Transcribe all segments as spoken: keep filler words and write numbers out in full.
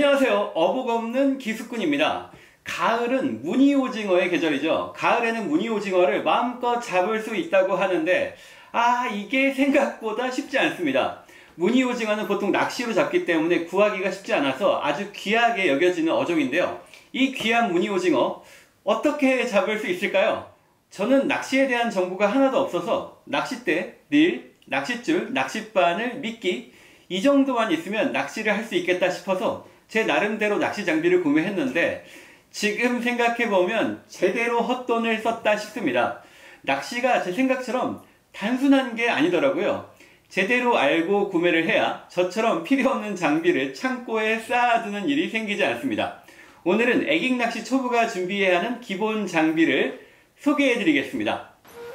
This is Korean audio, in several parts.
안녕하세요. 어복 없는 기수꾼입니다. 가을은 무늬오징어의 계절이죠. 가을에는 무늬오징어를 마음껏 잡을 수 있다고 하는데 아 이게 생각보다 쉽지 않습니다. 무늬오징어는 보통 낚시로 잡기 때문에 구하기가 쉽지 않아서 아주 귀하게 여겨지는 어종인데요. 이 귀한 무늬오징어 어떻게 잡을 수 있을까요? 저는 낚시에 대한 정보가 하나도 없어서 낚싯대, 릴, 낚싯줄, 낚싯바늘, 미끼 이 정도만 있으면 낚시를 할 수 있겠다 싶어서 제 나름대로 낚시 장비를 구매했는데 지금 생각해보면 제대로 헛돈을 썼다 싶습니다. 낚시가 제 생각처럼 단순한 게 아니더라고요. 제대로 알고 구매를 해야 저처럼 필요없는 장비를 창고에 쌓아두는 일이 생기지 않습니다. 오늘은 애깅낚시 초보가 준비해야 하는 기본 장비를 소개해 드리겠습니다.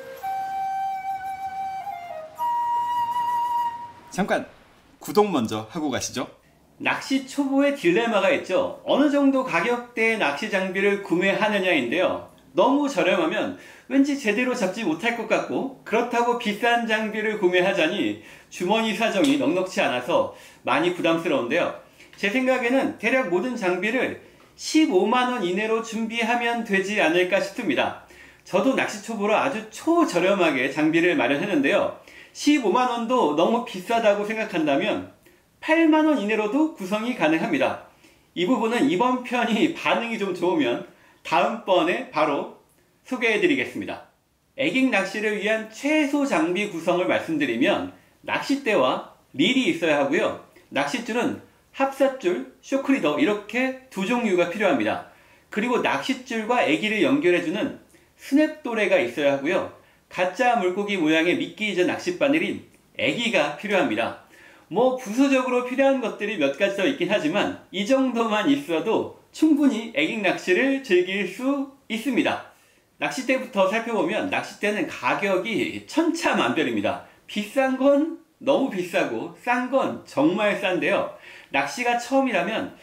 잠깐 구독 먼저 하고 가시죠. 낚시 초보의 딜레마가 있죠. 어느 정도 가격대의 낚시 장비를 구매하느냐인데요. 너무 저렴하면 왠지 제대로 잡지 못할 것 같고 그렇다고 비싼 장비를 구매하자니 주머니 사정이 넉넉치 않아서 많이 부담스러운데요. 제 생각에는 대략 모든 장비를 십오만 원 이내로 준비하면 되지 않을까 싶습니다. 저도 낚시 초보로 아주 초저렴하게 장비를 마련했는데요. 십오만 원도 너무 비싸다고 생각한다면 팔만 원 이내로도 구성이 가능합니다. 이 부분은 이번 편이 반응이 좀 좋으면 다음번에 바로 소개해 드리겠습니다. 애깅 낚시를 위한 최소 장비 구성을 말씀드리면 낚싯대와 릴이 있어야 하고요. 낚싯줄은 합사줄, 쇼크리더 이렇게 두 종류가 필요합니다. 그리고 낚싯줄과 애기를 연결해주는 스냅도레가 있어야 하고요. 가짜 물고기 모양의 미끼이자 낚싯바늘인 애기가 필요합니다. 뭐 부수적으로 필요한 것들이 몇 가지 더 있긴 하지만 이 정도만 있어도 충분히 애깅 낚시를 즐길 수 있습니다. 낚싯대부터 살펴보면 낚싯대는 가격이 천차만별입니다. 비싼 건 너무 비싸고 싼 건 정말 싼데요. 낚시가 처음이라면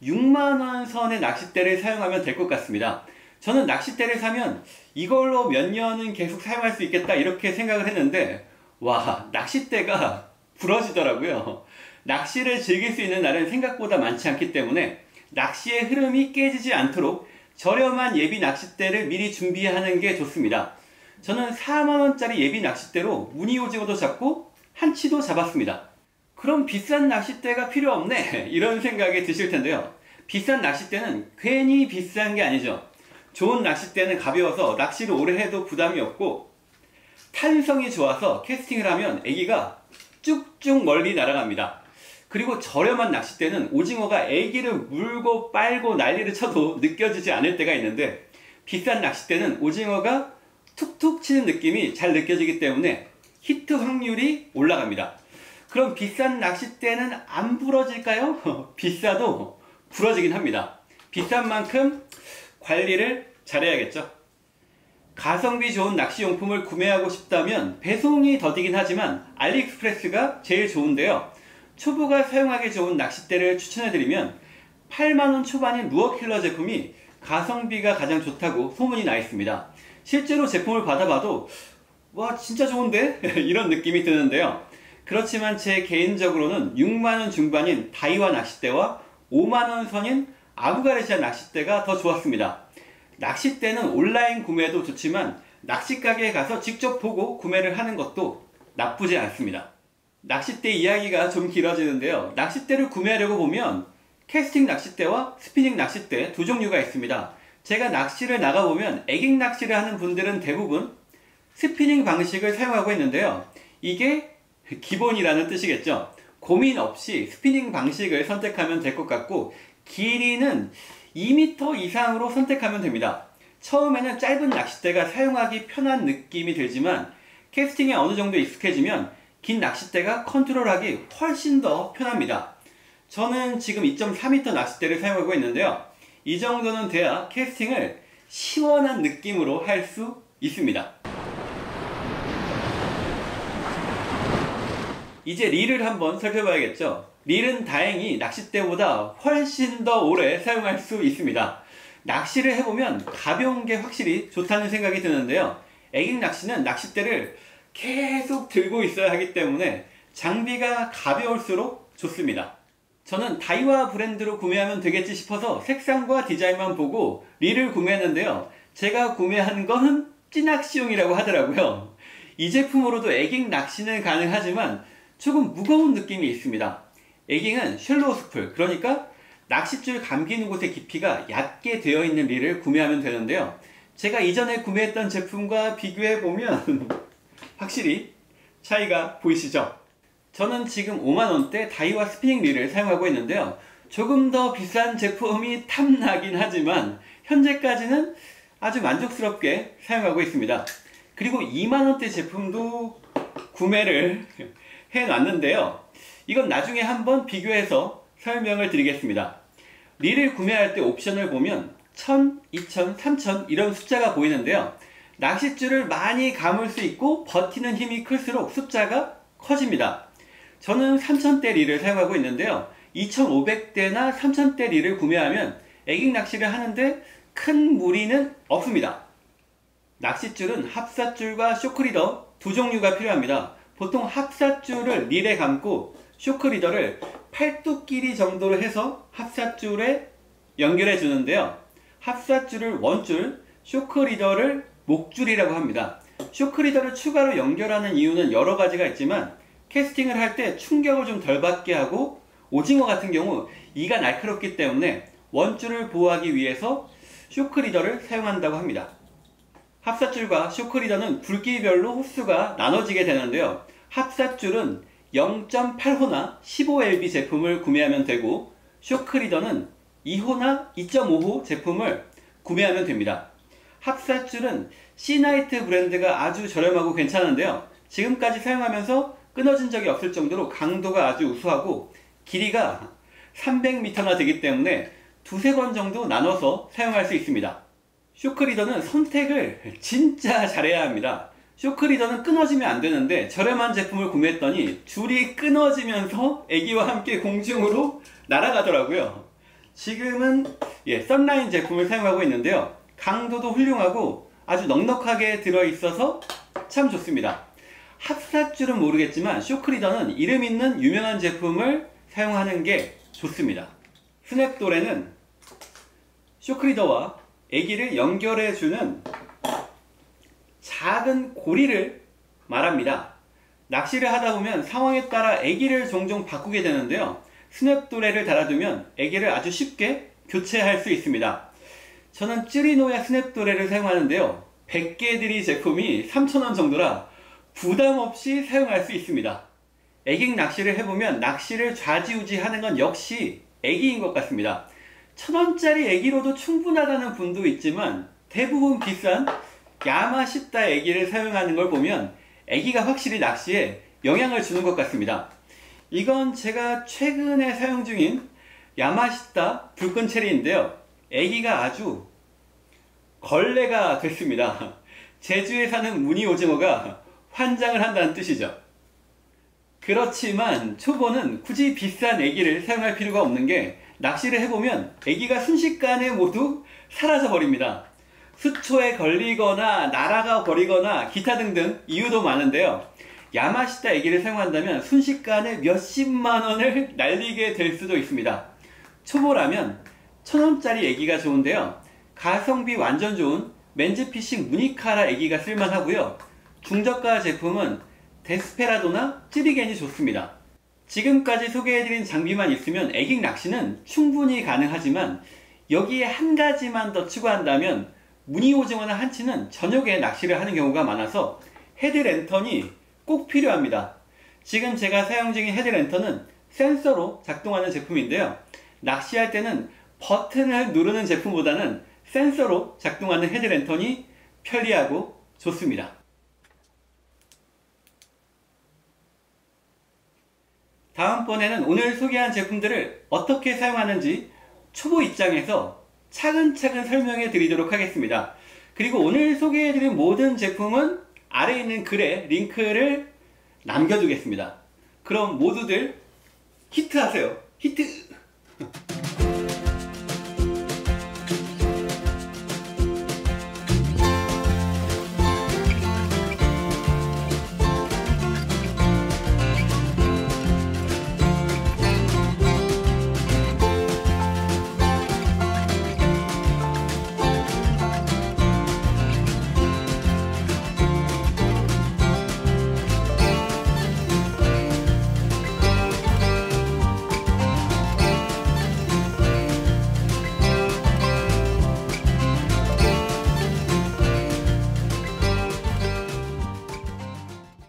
육만 원 선의 낚싯대를 사용하면 될 것 같습니다. 저는 낚싯대를 사면 이걸로 몇 년은 계속 사용할 수 있겠다 이렇게 생각을 했는데 와 낚싯대가 부러지더라고요. 낚시를 즐길 수 있는 날은 생각보다 많지 않기 때문에 낚시의 흐름이 깨지지 않도록 저렴한 예비 낚싯대를 미리 준비하는 게 좋습니다. 저는 사만 원짜리 예비 낚싯대로 무늬오징어도 잡고 한치도 잡았습니다. 그럼 비싼 낚싯대가 필요 없네 이런 생각이 드실 텐데요. 비싼 낚싯대는 괜히 비싼 게 아니죠. 좋은 낚싯대는 가벼워서 낚시를 오래 해도 부담이 없고 탄성이 좋아서 캐스팅을 하면 애기가 쭉쭉 멀리 날아갑니다. 그리고 저렴한 낚싯대는 오징어가 애기를 물고 빨고 난리를 쳐도 느껴지지 않을 때가 있는데 비싼 낚싯대는 오징어가 툭툭 치는 느낌이 잘 느껴지기 때문에 히트 확률이 올라갑니다. 그럼 비싼 낚싯대는 안 부러질까요? 비싸도 부러지긴 합니다. 비싼 만큼 관리를 잘해야겠죠. 가성비 좋은 낚시용품을 구매하고 싶다면 배송이 더디긴 하지만 알리익스프레스가 제일 좋은데요. 초보가 사용하기 좋은 낚싯대를 추천해드리면 팔만 원 초반인 루어킬러 제품이 가성비가 가장 좋다고 소문이 나 있습니다. 실제로 제품을 받아봐도 와 진짜 좋은데? 이런 느낌이 드는데요. 그렇지만 제 개인적으로는 육만 원 중반인 다이와 낚싯대와 오만 원 선인 아구가르시아 낚싯대가 더 좋았습니다. 낚싯대는 온라인 구매도 좋지만 낚시가게에 가서 직접 보고 구매를 하는 것도 나쁘지 않습니다. 낚싯대 이야기가 좀 길어지는데요. 낚싯대를 구매하려고 보면 캐스팅 낚싯대와 스피닝 낚싯대 두 종류가 있습니다. 제가 낚시를 나가보면 애깅 낚시를 하는 분들은 대부분 스피닝 방식을 사용하고 있는데요. 이게 기본이라는 뜻이겠죠. 고민 없이 스피닝 방식을 선택하면 될 것 같고 길이는 이 미터 이상으로 선택하면 됩니다. 처음에는 짧은 낚싯대가 사용하기 편한 느낌이 들지만 캐스팅에 어느 정도 익숙해지면 긴 낚싯대가 컨트롤하기 훨씬 더 편합니다. 저는 지금 이 점 사 미터 낚싯대를 사용하고 있는데요. 이 정도는 돼야 캐스팅을 시원한 느낌으로 할 수 있습니다. 이제 릴을 한번 살펴봐야겠죠. 릴은 다행히 낚싯대보다 훨씬 더 오래 사용할 수 있습니다. 낚시를 해보면 가벼운 게 확실히 좋다는 생각이 드는데요. 애깅 낚시는 낚싯대를 계속 들고 있어야 하기 때문에 장비가 가벼울수록 좋습니다. 저는 다이와 브랜드로 구매하면 되겠지 싶어서 색상과 디자인만 보고 릴을 구매했는데요. 제가 구매한 건 찌낚시용이라고 하더라고요. 이 제품으로도 에깅 낚시는 가능하지만 조금 무거운 느낌이 있습니다. 에깅은 셜로우 스풀, 그러니까 낚싯줄 감기는 곳의 깊이가 얕게 되어 있는 릴을 구매하면 되는데요. 제가 이전에 구매했던 제품과 비교해보면 확실히 차이가 보이시죠? 저는 지금 오만 원대 다이와 스피닝 릴을 사용하고 있는데요. 조금 더 비싼 제품이 탐나긴 하지만 현재까지는 아주 만족스럽게 사용하고 있습니다. 그리고 이만 원대 제품도 구매를 해놨는데요. 이건 나중에 한번 비교해서 설명을 드리겠습니다. 릴을 구매할 때 옵션을 보면 천, 이천, 삼천 이런 숫자가 보이는데요. 낚싯줄을 많이 감을 수 있고 버티는 힘이 클수록 숫자가 커집니다. 저는 삼천 대 릴을 사용하고 있는데요. 이천오백 대나 삼천 대 릴을 구매하면 에깅 낚시를 하는데 큰 무리는 없습니다. 낚싯줄은 합사줄과 쇼크리더 두 종류가 필요합니다. 보통 합사줄을 릴에 감고 쇼크리더를 팔뚝 길이 정도로 해서 합사줄에 연결해 주는데요. 합사줄을 원줄, 쇼크리더를 목줄이라고 합니다. 쇼크리더를 추가로 연결하는 이유는 여러 가지가 있지만 캐스팅을 할 때 충격을 좀 덜 받게 하고 오징어 같은 경우 이가 날카롭기 때문에 원줄을 보호하기 위해서 쇼크리더를 사용한다고 합니다. 합사줄과 쇼크리더는 굵기별로 호수가 나눠지게 되는데요. 합사줄은 영 점 팔 호나 십오 엘비 제품을 구매하면 되고 쇼크리더는 이 호나 이 점 오 호 제품을 구매하면 됩니다. 합사줄은 씨나이트 브랜드가 아주 저렴하고 괜찮은데요. 지금까지 사용하면서 끊어진 적이 없을 정도로 강도가 아주 우수하고 길이가 삼백 미터나 되기 때문에 두세 번 정도 나눠서 사용할 수 있습니다. 쇼크리더는 선택을 진짜 잘해야 합니다. 쇼크리더는 끊어지면 안 되는데 저렴한 제품을 구매했더니 줄이 끊어지면서 애기와 함께 공중으로 날아가더라고요. 지금은 예, 썬라인 제품을 사용하고 있는데요. 강도도 훌륭하고 아주 넉넉하게 들어있어서 참 좋습니다. 합사줄은 모르겠지만 쇼크리더는 이름 있는 유명한 제품을 사용하는 게 좋습니다. 스냅도레는 쇼크리더와 애기를 연결해주는 작은 고리를 말합니다. 낚시를 하다 보면 상황에 따라 애기를 종종 바꾸게 되는데요. 스냅도레를 달아두면 애기를 아주 쉽게 교체할 수 있습니다. 저는 쯔리노야 스냅도레를 사용하는데요. 백 개들이 제품이 삼천 원 정도라 부담 없이 사용할 수 있습니다. 애깅 낚시를 해보면 낚시를 좌지우지 하는 건 역시 애기인 것 같습니다. 천 원짜리 애기로도 충분하다는 분도 있지만 대부분 비싼 야마시타 애기를 사용하는 걸 보면 애기가 확실히 낚시에 영향을 주는 것 같습니다. 이건 제가 최근에 사용 중인 야마시타 불끈 체리인데요. 애기가 아주 걸레가 됐습니다. 제주에 사는 무늬 오징어가 환장을 한다는 뜻이죠. 그렇지만 초보는 굳이 비싼 애기를 사용할 필요가 없는 게 낚시를 해보면 애기가 순식간에 모두 사라져 버립니다. 수초에 걸리거나 날아가 버리거나 기타 등등 이유도 많은데요. 야마시타 애기를 사용한다면 순식간에 몇십만 원을 날리게 될 수도 있습니다. 초보라면 천 원짜리 애기가 좋은데요. 가성비 완전 좋은 맨즈피싱 무니카라 애기가 쓸만하고요. 중저가 제품은 데스페라도나 찌리겐이 좋습니다. 지금까지 소개해드린 장비만 있으면 애깅 낚시는 충분히 가능하지만 여기에 한 가지만 더 추가한다면 무늬 오징어나 한치는 저녁에 낚시를 하는 경우가 많아서 헤드랜턴이 꼭 필요합니다. 지금 제가 사용 중인 헤드랜턴은 센서로 작동하는 제품인데요. 낚시할 때는 버튼을 누르는 제품보다는 센서로 작동하는 헤드랜턴이 편리하고 좋습니다. 다음번에는 오늘 소개한 제품들을 어떻게 사용하는지 초보 입장에서 차근차근 설명해 드리도록 하겠습니다. 그리고 오늘 소개해 드린 모든 제품은 아래에 있는 글에 링크를 남겨두겠습니다. 그럼 모두들 히트하세요. 히트!